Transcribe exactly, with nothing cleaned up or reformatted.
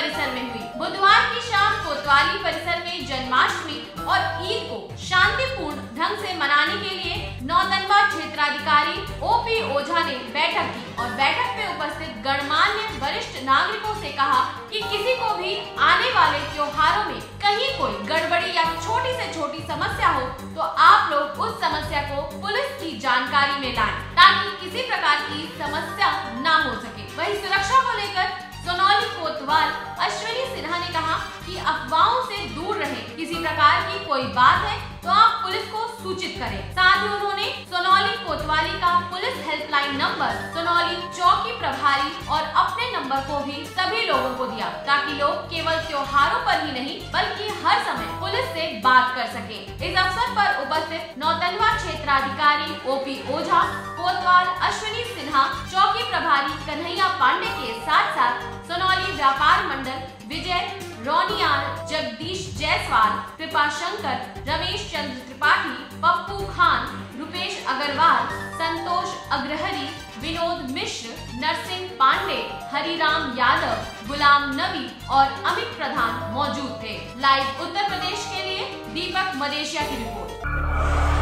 परिसर में हुई। बुधवार की शाम कोतवाली परिसर में जन्माष्टमी और ईद को शांतिपूर्ण ढंग से मनाने के लिए नौतनवा क्षेत्राधिकारी ओपी ओझा ने बैठक की और बैठक में उपस्थित गणमान्य वरिष्ठ नागरिकों से कहा कि किसी को भी आने वाले त्योहारों में कहीं कोई गड़बड़ी या छोटी से छोटी समस्या हो तो आप लोग उस समस्या को पुलिस की जानकारी में लाएं ताकि किसी प्रकार की समस्या ना हो सके। वहीं सुरक्षा को लेकर सोनौली कोतवाल अश्विनी सिन्हा ने कहा कि अफवाहों से दूर रहें, किसी प्रकार की कोई बात है तो आप पुलिस को सूचित करें। साथ ही उन्होंने सोनौली कोतवाली का पुलिस हेल्पलाइन नंबर, सोनौली चौकी प्रभारी और अपने नंबर को भी सभी लोगों को दिया ताकि लोग केवल त्योहारों पर ही नहीं बल्कि हर समय पुलिस से बात कर सके। इस अवसर पर उपस्थित नौतनवा क्षेत्राधिकारी ओपी ओझा, कोतवाल अश्विनी सिन्हा, चौकी प्रभारी कन्हैया पांडे के साथ साथ सोनौली व्यापार मंडल विजय रोनियाल, जगदीश जायसवाल, कृपा शंकर, रमेश चंद्र त्रिपाठी, पप्पू खान, रुपेश अग्रवाल, संतोष अग्रहरी, विनोद मिश्र, नरसिंह पांडे, हरिराम यादव, गुलाम नबी और अमित प्रधान मौजूद थे। लाइव उत्तर प्रदेश के लिए दीपक मदेशिया की रिपोर्ट।